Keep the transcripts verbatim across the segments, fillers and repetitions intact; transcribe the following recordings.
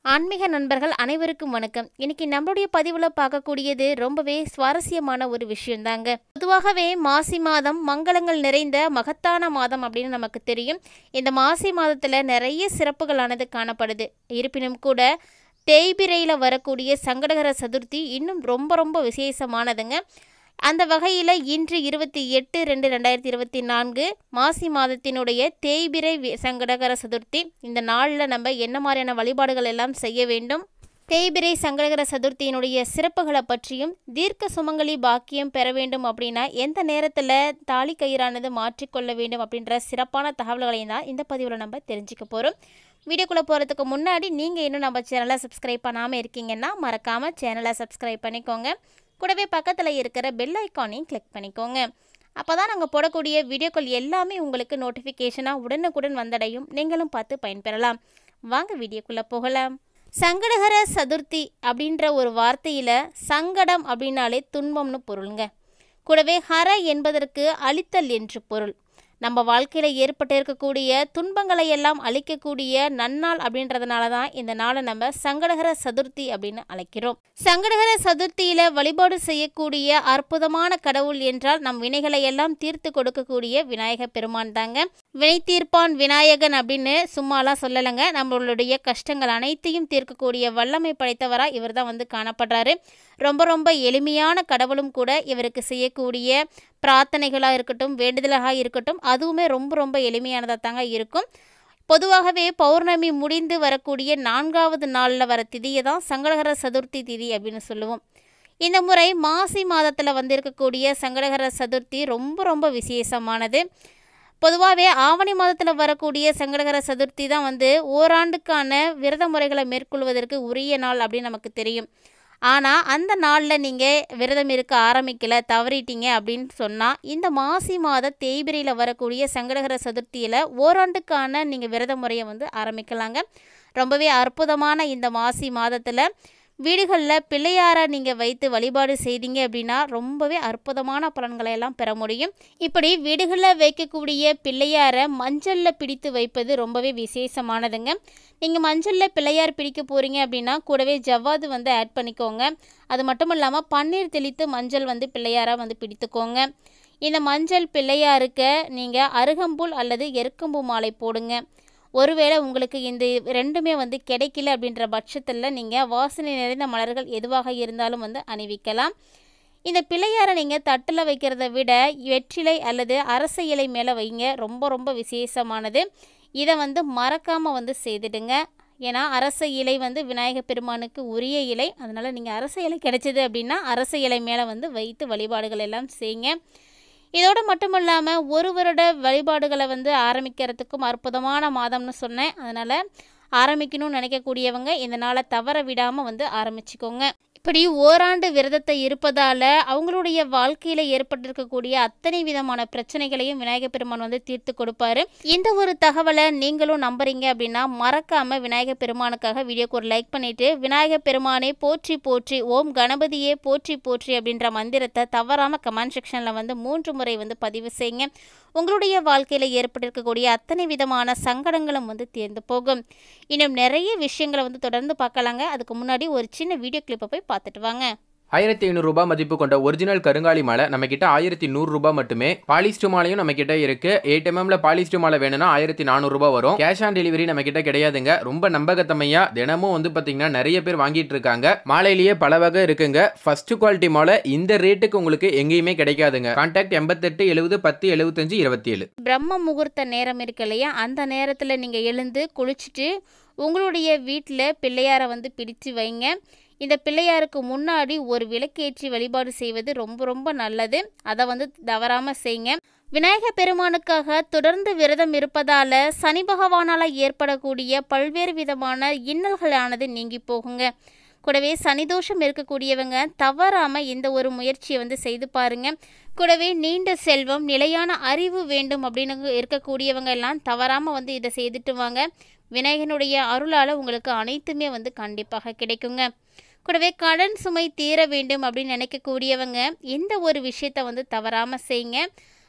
ஆன்மீக நண்பர்கள் அனைவருக்கும் வணக்கம். இன்னைக்கு நம்மளுடைய பதிவில் பார்க்கக்கூடியது ரொம்பவே சுவாரஸ்யமான ஒரு விஷயம்தாங்க. பொதுவாகவே மாசி மாதம் மங்களங்கள் நிறைந்த மகத்தான மாதம் அப்படின்னு நமக்கு தெரியும். இந்த மாசி மாதத்தில் நிறைய சிறப்புகளானது காணப்படுது. இருப்பினும் கூட தேய்பிரையில் வரக்கூடிய சங்கடகர சதுர்த்தி இன்னும் ரொம்ப ரொம்ப விசேஷமானதுங்க. அந்த வகையில் இன்று இருபத்தி எட்டு ரெண்டு ரெண்டாயிரத்தி இருபத்தி நான்கு மாசி மாதத்தினுடைய தேய்பிரை சங்கடகர சதுர்த்தி. இந்த நாளில் நம்ம என்ன மாதிரியான வழிபாடுகள் எல்லாம் செய்ய வேண்டும், தேய்பிரை சங்கடகர சதுர்த்தியினுடைய சிறப்புகளை பற்றியும், தீர்க்க சுமங்கலி பாக்கியம் பெற வேண்டும் அப்படின்னா எந்த நேரத்தில் தாலி கயிறானது மாற்றிக்கொள்ள வேண்டும் அப்படின்ற சிறப்பான தகவல்களையும் தான் இந்த பதிவில் நம்ம தெரிஞ்சுக்க போகிறோம். வீடியோக்குள்ளே போகிறதுக்கு முன்னாடி நீங்கள் இன்னும் நம்ம சேனலை சப்ஸ்கிரைப் பண்ணாமல் இருக்கீங்கன்னா மறக்காமல் சேனலை சப்ஸ்கிரைப் பண்ணிக்கோங்க. கூடவே பக்கத்தில் இருக்கிற பெல் ஐக்கானையும் கிளிக் பண்ணிக்கோங்க. அப்போ தான் நாங்கள் போடக்கூடிய வீடியோக்கள் எல்லாமே உங்களுக்கு நோட்டிஃபிகேஷனாக உடனுக்குடன் வந்தடையும். நீங்களும் பார்த்து பயன்பெறலாம். வாங்க வீடியோக்குள்ளே போகலாம். சங்கடகர சதுர்த்தி அப்படின்ற ஒரு வார்த்தையில் சங்கடம் அப்படின்னாலே துன்பம்னு பொருளுங்க. கூடவே ஹர என்பதற்கு அழித்தல் என்று பொருள். நம்ம வாழ்க்கையில் ஏற்பட்டு இருக்கக்கூடிய துன்பங்களை எல்லாம் அழிக்கக்கூடிய நன்னாள் அப்படின்றதுனால தான் இந்த நாளை நம்ம சங்கடகர சதுர்த்தி அப்படின்னு அழைக்கிறோம். சங்கடகர சதுர்த்தியில் வழிபாடு செய்யக்கூடிய அற்புதமான கடவுள் என்றால் நம் வினைகளை எல்லாம் தீர்த்து கொடுக்கக்கூடிய விநாயக பெருமான் தாங்க. வினை தீர்ப்பான் விநாயகன் அப்படின்னு சும்மாலாம் சொல்லலைங்க. நம்மளுடைய கஷ்டங்கள் அனைத்தையும் தீர்க்கக்கூடிய வல்லமை படைத்தவராக இவர் தான் வந்து காணப்படுறாரு. ரொம்ப ரொம்ப எளிமையான கடவுளும் கூட. இவருக்கு செய்யக்கூடிய பிரார்த்தனைகளாக இருக்கட்டும், வேண்டுதலாக இருக்கட்டும், அதுவுமே ரொம்ப ரொம்ப எளிமையானதாக தாங்க இருக்கும். பொதுவாகவே பௌர்ணமி முடிந்து வரக்கூடிய நான்காவது நாளில் வர திதியை தான் சங்கடகர சதுர்த்தி திதி அப்படின்னு சொல்லுவோம். இந்த முறை மாசி மாதத்தில் வந்திருக்கக்கூடிய சங்கடகர சதுர்த்தி ரொம்ப ரொம்ப விசேஷமானது. பொதுவாகவே ஆவணி மாதத்தில் வரக்கூடிய சங்கடகர சதுர்த்தி தான் வந்து ஓராண்டுக்கான விரத முறைகளை மேற்கொள்வதற்கு உரிய நாள் அப்படின்னு நமக்கு தெரியும். ஆனால் அந்த நாளில் நீங்கள் விரதம் இருக்க ஆரம்பிக்கலை, தவறிட்டீங்க அப்படின்னு சொன்னால் இந்த மாசி மாத தேய்பிரையில் வரக்கூடிய சங்கடகர சதுர்த்தியில் ஓராண்டுக்கான நீங்கள் விரத முறையை வந்து ஆரம்பிக்கலாங்க. ரொம்பவே அற்புதமான இந்த மாசி மாதத்தில் வீடுகளில் பிள்ளையாரை நீங்கள் வைத்து வழிபாடு செய்தீங்க அப்படின்னா ரொம்பவே அற்புதமான பலன்களை எல்லாம் பெற முடியும். இப்படி வீடுகளில் வைக்கக்கூடிய பிள்ளையாரை மஞ்சளில் பிடித்து வைப்பது ரொம்பவே விசேஷமானதுங்க. நீங்கள் மஞ்சளில் பிள்ளையார் பிடிக்க போகிறீங்க அப்படின்னா கூடவே ஜவ்வாது வந்து ஆட் பண்ணிக்கோங்க. அது மட்டும் இல்லாமல் பன்னீர் தெளித்து மஞ்சள் வந்து பிள்ளையாராக வந்து பிடித்துக்கோங்க. இந்த மஞ்சள் பிள்ளையாருக்கு நீங்கள் அருகம்புல் அல்லது எருக்கம்பூ மாலை போடுங்க. ஒருவேளை உங்களுக்கு இந்த ரெண்டுமே வந்து கிடைக்கல அப்படின்ற பட்சத்தில் நீங்கள் வாசனை நிறைந்த மலர்கள் எதுவாக இருந்தாலும் வந்து அணிவிக்கலாம். இந்த பிள்ளையாரை நீங்கள் தட்டில் வைக்கிறத விட வெற்றிலை அல்லது அரச இலை மேலே வைங்க. ரொம்ப ரொம்ப விசேஷமானது. இதை வந்து மறக்காமல் வந்து செய்துடுங்க. ஏன்னா அரச இலை வந்து விநாயக பெருமானுக்கு உரிய இலை. அதனால் நீங்கள் அரச இலை கிடைச்சது அப்படின்னா அரச இலை மேலே வந்து வைத்து வழிபாடுகள் எல்லாம் செய்யுங்க. இதோடு மட்டும் இல்லாமல் ஒரு வருட வழிபாடுகளை வந்து ஆரம்பிக்கிறதுக்கும் அற்புதமான மாதம்னு சொன்னேன். அதனால் ஆரம்பிக்கணும்னு நினைக்கக்கூடியவங்க இந்த நாளை தவற விடாமல் வந்து ஆரம்பிச்சுக்கோங்க. இப்படி ஓராண்டு விரதத்தை இருப்பதால் அவங்களுடைய வாழ்க்கையில் ஏற்பட்டிருக்கக்கூடிய அத்தனை விதமான பிரச்சனைகளையும் விநாயக பெருமான் வந்து தீர்த்து கொடுப்பாரு. இந்த ஒரு தகவலை நீங்களும் நம்புறீங்க அப்படின்னா மறக்காமல் விநாயக பெருமானுக்காக வீடியோக்கு ஒரு லைக் பண்ணிவிட்டு விநாயக பெருமானே போற்றி போற்றி, ஓம் கணபதியே போற்றி போற்றி அப்படின்ற மந்திரத்தை தவறாமல் கமெண்ட் செக்ஷனில் வந்து மூன்று முறை வந்து பதிவு செய்யுங்க. உங்களுடைய வாழ்க்கையில் ஏற்பட்டிருக்கக்கூடிய அத்தனை விதமான சங்கடங்களும் வந்து தீர்ந்து போகும். இன்னும் நிறைய விஷயங்களை வந்து தொடர்ந்து பார்க்கலாங்க. அதுக்கு முன்னாடி ஒரு சின்ன வீடியோ கிளிப்பை போய் பார்த்துட்டு வாங்க. ஆயிரத்தி ஐநூறு ரூபாய் மதிப்பு கொண்ட ஒரிஜினல் கருங்காலி மாலை நம்ம கிட்ட ஆயிரத்தி நூறு ரூபாய் மட்டுமே. பாலிஸ்டர் மாலையும் நம்ம கிட்ட இருக்கு. எயிட் எம்எம்ல பாலிஸ்டர் மாலை வேணும்னா ஆயிரத்தி நானூறு ரூபாய் வரும். கேஷ் ஆன் டெலிவரி நம்ம கிட்ட கிடையாதுங்க. ரொம்ப நம்பகத்தமையா தினமும் வந்து பாத்தீங்கன்னா நிறைய பேர் வாங்கிட்டு இருக்காங்க. மாலையிலேயே பல வகை இருக்குங்க. ஃபர்ஸ்ட் குவாலிட்டி மாலை இந்த ரேட்டுக்கு உங்களுக்கு எங்கேயுமே கிடைக்காதுங்க. கான்டாக்ட் எண்பத்தெட்டு எழுபது பத்து எழுபத்தஞ்சு இருபத்தி ஏழு. பிரம்ம முகூர்த்த நேரம் இருக்கு இல்லையா, அந்த நேரத்தில் நீங்கள் எழுந்து குளிச்சுட்டு உங்களுடைய வீட்டில் பிள்ளையாரை வந்து பிடிச்சு வைங்க. இந்த பிள்ளையாருக்கு முன்னாடி ஒரு விளக்கேற்றி வழிபாடு செய்வது ரொம்ப ரொம்ப நல்லது. அதை வந்து தவறாமல் செய்யுங்க. விநாயக பெருமானுக்காக தொடர்ந்து விரதம் இருப்பதால் சனி பகவானால் ஏற்படக்கூடிய பல்வேறு விதமான இன்னல்களானது நீங்கி போகுங்க. கூடவே சனிதோஷம் இருக்கக்கூடியவங்க தவறாமல் இந்த ஒரு முயற்சியை வந்து செய்து பாருங்க. கூடவே நீண்ட செல்வம், நிலையான அறிவு வேண்டும் அப்படின்னு இருக்கக்கூடியவங்க எல்லாம் தவறாமல் வந்து இதை செய்துட்டு வாங்க. விநாயகனுடைய அருளால் உங்களுக்கு அனைத்துமே வந்து கண்டிப்பாக கிடைக்குங்க. கூடவே கடன் சுமை தீர வேண்டும் அப்படின்னு நினைக்கக்கூடியவங்க இந்த ஒரு விஷயத்தை வந்து தவறாமல் செய்யுங்க.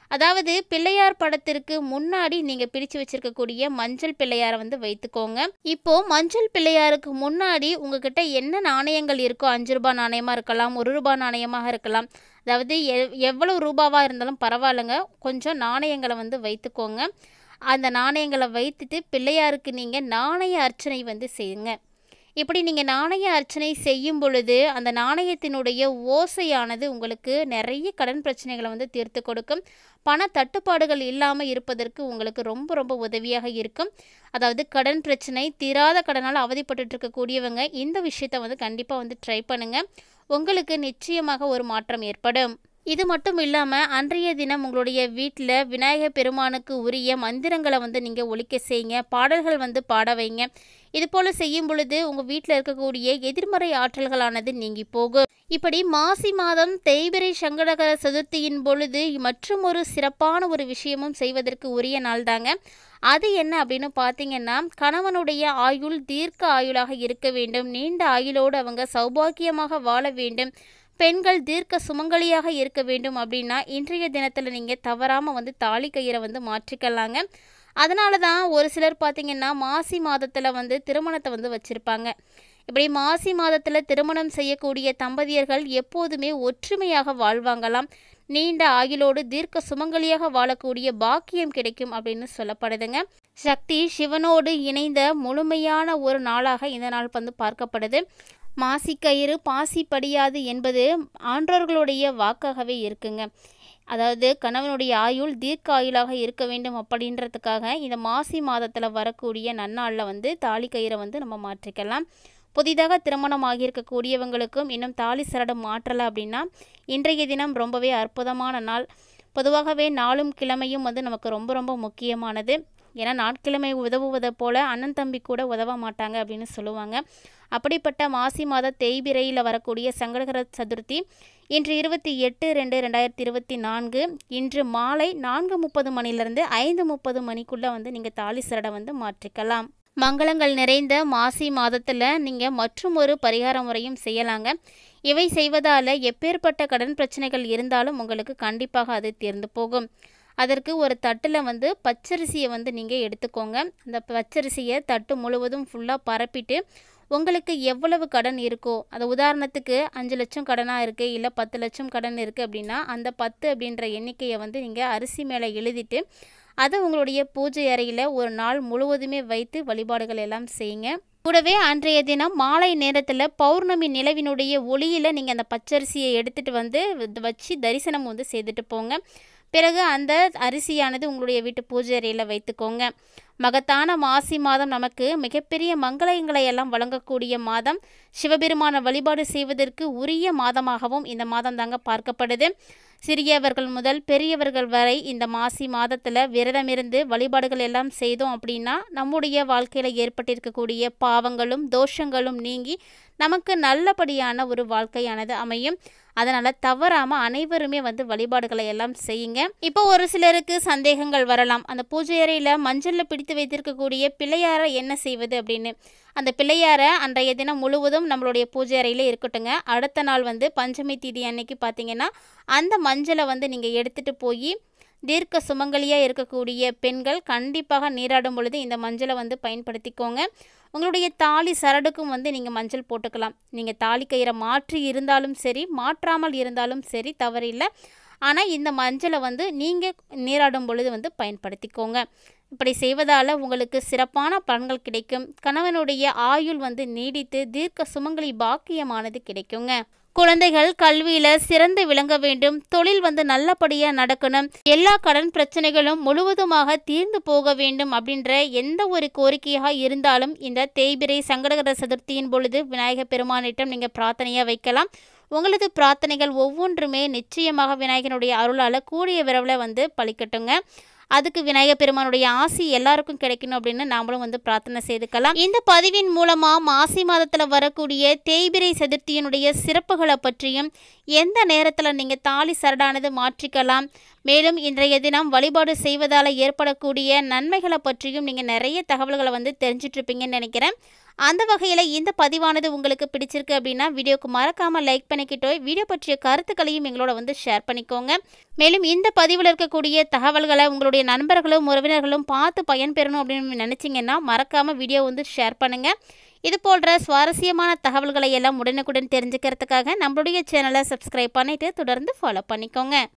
அதாவது பிள்ளையார் படத்திற்கு முன்னாடி நீங்கள் பிடிச்சு வச்சிருக்கக்கூடிய மஞ்சள் பிள்ளையாரை வந்து வைத்துக்கோங்க. இப்போ மஞ்சள் பிள்ளையாருக்கு முன்னாடி உங்ககிட்ட என்ன நாணயங்கள் இருக்கோ, அஞ்சு ரூபாய் நாணயமாக இருக்கலாம், ஒரு ரூபாய் நாணயமாக இருக்கலாம், அதாவது எவ் எவ்வளவு ரூபாவாக இருந்தாலும் பரவாயில்லைங்க, கொஞ்சம் நாணயங்களை வந்து வைத்துக்கோங்க. அந்த நாணயங்களை வைத்துட்டு பிள்ளையாருக்கு நீங்கள் நாணய அர்ச்சனை வந்து செய்யுங்க. இப்படி நீங்கள் நாணய அர்ச்சனை செய்யும் பொழுது அந்த நாணயத்தினுடைய ஓசையானது உங்களுக்கு நிறைய கடன் பிரச்சனைகளை வந்து தீர்த்து கொடுக்கும். பண தட்டுப்பாடுகள் இல்லாமல் இருப்பதற்கு உங்களுக்கு ரொம்ப ரொம்ப உதவியாக இருக்கும். அதாவது கடன் பிரச்சனை, தீராத கடனால் அவதிப்பட்டு இருக்கக்கூடியவங்க இந்த விஷயத்தை வந்து கண்டிப்பாக வந்து ட்ரை பண்ணுங்கள். உங்களுக்கு நிச்சயமாக ஒரு மாற்றம் ஏற்படும். இது மட்டும் இல்லாமல் அன்றைய தினம் உங்களுடைய வீட்டில் விநாயகர் பெருமானுக்கு உரிய மந்திரங்களை வந்து நீங்கள் ஒலிக்க செய்யுங்க, பாடல்கள் வந்து பாட வைங்க. இது போல் செய்யும் பொழுது உங்கள் வீட்டில் இருக்கக்கூடிய எதிர்மறை ஆற்றல்களானது நீங்கி போகும். இப்படி மாசி மாதம் தேய்பிறை சங்கடகர சதுர்த்தியின் பொழுது மற்றும் ஒரு சிறப்பான ஒரு விஷயமும் செய்வதற்கு உரிய நாள் தாங்க. அது என்ன அப்படின்னு பார்த்தீங்கன்னா, கணவனுடைய ஆயுள் தீர்க்க ஆயுளாக இருக்க வேண்டும், நீண்ட ஆயுளோடு அவங்க சௌபாக்கியமாக வாழ வேண்டும், பெண்கள் தீர்க்க சுமங்கலியாக இருக்க வேண்டும் அப்படின்னா இன்றைய தினத்தில் நீங்கள் தவறாமல் வந்து தாலி கயிறை வந்து மாற்றிக்கலாங்க. அதனால தான் ஒரு சிலர் பார்த்திங்கன்னா மாசி மாதத்தில் வந்து திருமணத்தை வந்து வச்சுருப்பாங்க. இப்படி மாசி மாதத்தில் திருமணம் செய்யக்கூடிய தம்பதியர்கள் எப்போதுமே ஒற்றுமையாக வாழ்வாங்களாம், நீண்ட ஆயுளோடு தீர்க்க சுமங்கலியாக வாழக்கூடிய பாக்கியம் கிடைக்கும் அப்படின்னு சொல்லப்படுதுங்க. சக்தி சிவனோடு இணைந்த முழுமையான ஒரு நாளாக இந்த நாள் வந்து பார்க்கப்படுது. மாசிக்கயிறு பாசி படியாது என்பது ஆன்றோர்களுடைய வாக்காகவே இருக்குங்க. அதாவது கணவனுடைய ஆயுள் தீர்க்க ஆயுளாக இருக்க வேண்டும் அப்படின்றதுக்காக இந்த மாசி மாதத்தில் வரக்கூடிய நன்னாளில் வந்து தாலி கயிறை வந்து நம்ம மாற்றிக்கலாம். புதிதாக திருமணம் ஆகியிருக்கக்கூடியவங்களுக்கும் இன்னும் தாலி சரடம் மாற்றலை அப்படின்னா இன்றைய தினம் ரொம்பவே அற்புதமான நாள். பொதுவாகவே நாளும் கிழமையும் வந்து நமக்கு ரொம்ப ரொம்ப முக்கியமானது. ஏன்னா நாட்கிழமை உதவுவதை போல் அண்ணன் தம்பி கூட உதவ மாட்டாங்க அப்படின்னு சொல்லுவாங்க. அப்படிப்பட்ட மாசி மாத தேய்பிறையில் வரக்கூடிய சங்கடகர சதுர்த்தி இன்று இருபத்தி எட்டு ரெண்டு ரெண்டாயிரத்தி இருபத்தி நான்கு இன்று மாலை நான்கு முப்பது மணிலிருந்து ஐந்து முப்பது மணிக்குள்ளே வந்து நீங்கள் தாலி சரடை வந்து மாற்றிக்கலாம். மங்களங்கள் நிறைந்த மாசி மாதத்தில் நீங்கள் மற்றும் ஒரு பரிகார முறையும் செய்யலாங்க. இவை செய்வதால் எப்பேற்பட்ட கடன் பிரச்சனைகள் இருந்தாலும் உங்களுக்கு கண்டிப்பாக அது தீர்ந்து போகும். அதற்கு ஒரு தட்டில் வந்து பச்சரிசியை வந்து நீங்கள் எடுத்துக்கோங்க. அந்த பச்சரிசியை தட்டு முழுவதும் ஃபுல்லாக பரப்பிட்டு உங்களுக்கு எவ்வளவு கடன் இருக்கோ, அது உதாரணத்துக்கு அஞ்சு லட்சம் கடனாக இருக்குது, இல்லை பத்து லட்சம் கடன் இருக்குது அப்படின்னா அந்த பத்து அப்படின்ற எண்ணிக்கையை வந்து நீங்கள் அரிசி மேலே எழுதிட்டு அதை உங்களுடைய பூஜை அறையில் ஒரு நாள் முழுவதுமே வைத்து வழிபாடுகள் எல்லாம் செய்யுங்க. கூடவே அன்றைய தினம் மாலை நேரத்தில் பௌர்ணமி நிலவினுடைய ஒளியில் நீங்கள் அந்த பச்சரிசியை எடுத்துகிட்டு வந்து வச்சு தரிசனம் வந்து செய்துட்டு போங்க. பிறகு அந்த அரிசியானது உங்களுடைய வீட்டு பூஜை அறையில் வைத்துக்கோங்க. மகத்தான மாசி மாதம் நமக்கு மிகப்பெரிய மங்களங்களை எல்லாம் வழங்கக்கூடிய மாதம். சிவபெருமான வழிபாடு செய்வதற்கு உரிய மாதமாகவும் இந்த மாதம் தாங்க பார்க்கப்படுது. சிறியவர்கள் முதல் பெரியவர்கள் வரை இந்த மாசி மாதத்தில் விரதமிருந்து வழிபாடுகள் எல்லாம் செய்தோம் அப்படின்னா நம்முடைய வாழ்க்கையில் ஏற்பட்டிருக்கக்கூடிய பாவங்களும் தோஷங்களும் நீங்கி நமக்கு நல்லபடியான ஒரு வாழ்க்கையானது அமையும். அதனால் தவறாமல் அனைவருமே வந்து வழிபாடுகளை எல்லாம் செய்யுங்க. இப்போ ஒரு சிலருக்கு சந்தேகங்கள் வரலாம், அந்த பூஜை அறையில் மஞ்சளில் பிடித்து வைத்திருக்கக்கூடிய பிள்ளையாரை என்ன செய்வது அப்படின்னு. அந்த பிள்ளையாரை அன்றைய தினம் முழுவதும் நம்மளுடைய பூஜை அறையில் இருக்கட்டுங்க. அடுத்த நாள் வந்து பஞ்சமி தீதி அன்னைக்கு பார்த்தீங்கன்னா அந்த மஞ்சளை வந்து நீங்கள் எடுத்துகிட்டு போய் தீர்க்க சுமங்கலியாக இருக்கக்கூடிய பெண்கள் கண்டிப்பாக நீராடும் பொழுது இந்த மஞ்சளை வந்து பயன்படுத்திக்கோங்க. உங்களுடைய தாலி சரடுக்கும் வந்து நீங்கள் மஞ்சள் போட்டுக்கலாம். நீங்கள் தாலி கயிறை மாற்றி இருந்தாலும் சரி, மாற்றாமல் இருந்தாலும் சரி, தவறில்லை. ஆனால் இந்த மஞ்சளை வந்து நீங்கள் நீராடும் பொழுது வந்து பயன்படுத்திக்கோங்க. இப்படி செய்வதால் உங்களுக்கு சிறப்பான பலன்கள் கிடைக்கும். கணவனுடைய ஆயுள் வந்து நீடித்து தீர்க்க சுமங்கலி பாக்கியமானது கிடைக்குங்க. குழந்தைகள் கல்வியில் சிறந்து விளங்க வேண்டும், தொழில் வந்து நல்லபடியாக நடக்கணும், எல்லா கடன் பிரச்சனைகளும் முழுவதுமாக தீர்ந்து போக வேண்டும் அப்படின்ற எந்த ஒரு கோரிக்கையாக இருந்தாலும் இந்த தேய்பிறை சங்கடகர சதுர்த்தியின் பொழுது விநாயகர் பெருமானிடம் நீங்கள் பிரார்த்தனையாக வைக்கலாம். உங்களது பிரார்த்தனைகள் ஒவ்வொன்றுமே நிச்சயமாக விநாயகனுடைய அருளால் கூடிய விரைவில் வந்து பலிக்கட்டுங்க. அதுக்கு விநாயகர் பெருமானுடைய ஆசி எல்லாருக்கும் கிடைக்கணும் அப்படின்னு நாமளும் வந்து பிரார்த்தனை செய்துக்கலாம். இந்த பதிவின் மூலமாக மாசி மாதத்தில் வரக்கூடிய தேய்பிறை சதுர்த்தியினுடைய சிறப்புகளை பற்றியும் எந்த நேரத்தில் நீங்கள் தாலி சரடானது மாற்றிக்கலாம், மேலும் இன்றைய தினம் வழிபாடு செய்வதால் ஏற்படக்கூடிய நன்மைகளை பற்றியும் நீங்கள் நிறைய தகவல்களை வந்து தெரிஞ்சிட்ருப்பீங்கன்னு நினைக்கிறேன். அந்த வகையில் இந்த பதிவானது உங்களுக்கு பிடிச்சிருக்கு அப்படின்னா வீடியோக்கு மறக்காமல் லைக் பண்ணிக்கிட்டோ வீடியோ பற்றிய கருத்துக்களையும் எங்களோட வந்து ஷேர் பண்ணிக்கோங்க. மேலும் இந்த பதிவில் இருக்கக்கூடிய தகவல்களை உங்களுடைய நண்பர்களும் உறவினர்களும் பார்த்து பயன்பெறணும் அப்படின்னு நினச்சிங்கன்னா மறக்காமல் வீடியோ வந்து ஷேர் பண்ணுங்கள். இது போன்ற சுவாரஸ்யமான தகவல்களை எல்லாம் உடனுக்குடன் தெரிஞ்சுக்கிறதுக்காக நம்மளுடைய சேனலை சப்ஸ்கிரைப் பண்ணிவிட்டு தொடர்ந்து ஃபாலோ பண்ணிக்கோங்க.